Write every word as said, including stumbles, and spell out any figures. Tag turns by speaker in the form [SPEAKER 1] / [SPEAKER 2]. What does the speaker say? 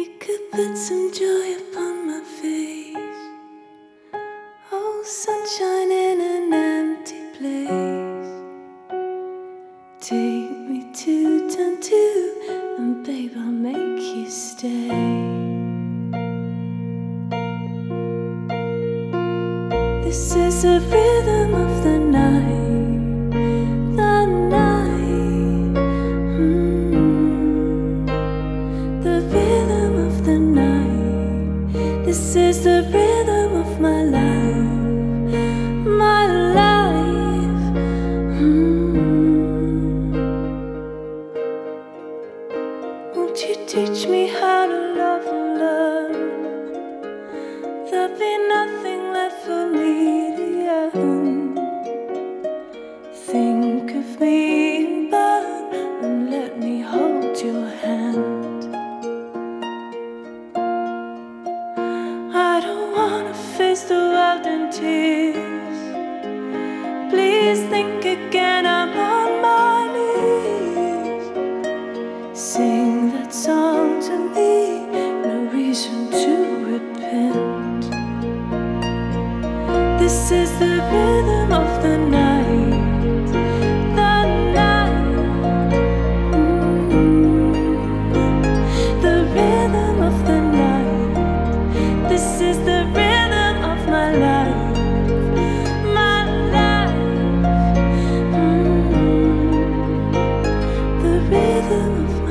[SPEAKER 1] You could put some joy upon my face. Oh, sunshine in an empty place. Take me to turn two, and babe, I'll make you stay. This is the rhythm of the night, the night, mm. The rhythm of the night. This is the rhythm of my life, my life, mm. Won't you teach me how to love and learn? There'll be nothing left for me to yearn. Think of me and burn, and let me hold your hand. I don't wanna face the world in tears. Please think again, I'm on my knees. Sing that song to me, no reason to repent. This is the rhythm of the night, the night, mm. The rhythm of the night. This is the rhythm of my life, my life, mm. The rhythm of